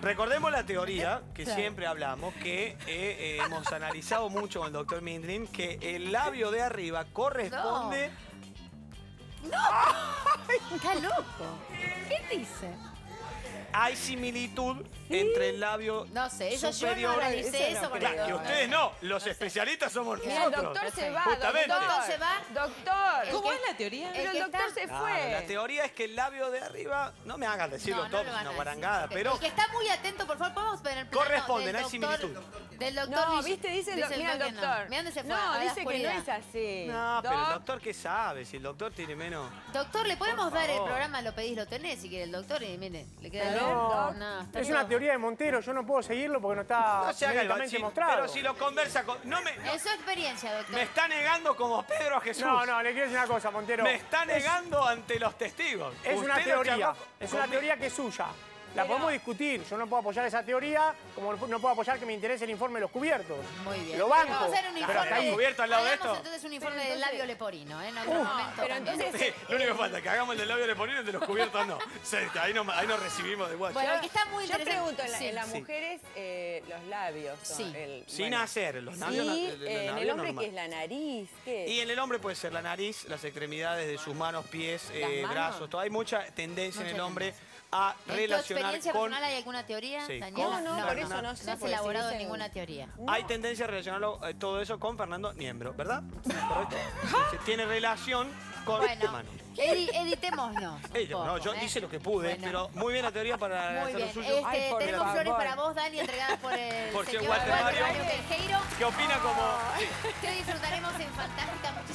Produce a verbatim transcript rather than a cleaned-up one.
Recordemos la teoría que claro. siempre hablamos, que eh, eh, hemos analizado mucho con el doctor Mindrin, que el labio de arriba corresponde... ¡No! ¡No! ¡Está loco! ¿Qué dice? Hay similitud ¿Sí? entre el labio No sé, eso superior... yo no analicé eso. No, claro, y ustedes no, los no especialistas sé. somos Mira, nosotros. el doctor se va, Justamente. doctor se va. Doctor. ¿Cómo que, es la teoría? Pero el, el doctor está... se fue. Ah, la teoría es que el labio de arriba, no me hagan decirlo no, todo, no es una guarangada, pero... El que está muy atento, por favor, podemos ver el plano corresponden, hay doctor, similitud. Del doctor. No, viste, dice, dice el, mira el doctor. No. Mira dónde se fue. No, dice que no es así. No, pero el doctor, ¿qué sabe? Si el doctor tiene menos... Doctor, ¿le podemos dar el programa? Lo pedís, lo tenés, si quiere el doctor, y mire, le queda no, no, es una teoría de Montero, yo no puedo seguirlo porque no está no se haga el sí, mostrado. Pero si lo conversa con... No me, no, en su experiencia, doctor. Me está negando como Pedro a Jesús. No, no, le quiero decir una cosa, Montero. Me está negando es, ante los testigos. Es Usted una teoría, es una mi... teoría que es suya. La Pero... podemos discutir. Yo no puedo apoyar esa teoría, como no puedo apoyar que me interese el informe de los cubiertos. Muy bien. Lo banco. Vamos a hacer un informe. Pero hasta ahí cubierto al lado de esto. Entonces un informe del labio leporino, ¿eh? En otro uh, momento. Pero entonces... Sí, lo único que falta es que hagamos el del labio leporino y el de los cubiertos no. Sí, ahí, no ahí nos recibimos de guacho. Bueno, que está muy Yo interesante. pregunto, en, la, sí. en las sí. mujeres, eh, los labios son Sí. el... Sin bueno. hacer, los labios... Sí, no, el, el, en el hombre normal. Que es la nariz, ¿qué? Y en el hombre puede ser la nariz, las extremidades de sus manos, pies, eh, manos? brazos, todo. Hay mucha tendencia Mucha en el hombre tendencia. a ¿En relacionar tu experiencia con... personal hay alguna teoría, Sí, Daniela? con... No, no, por eso no sé. No has si elaborado dicen... ninguna teoría. No. Hay tendencia a relacionarlo, eh, todo eso con Fernando Niembro, ¿verdad? ¿Correcto? Sí, tiene relación con bueno, manos. Edi editémonos. Ella, no, yo ¿eh? hice lo que pude, bueno. pero muy bien la teoría para muy hacer bien. lo suyo. Este, Ay, tenemos favor. flores para vos, Dani, entregadas por el por señor Walter Walter Mario, Mario Queijeiro. ¿Qué opina como...? Sí. Que disfrutaremos en Fantástica.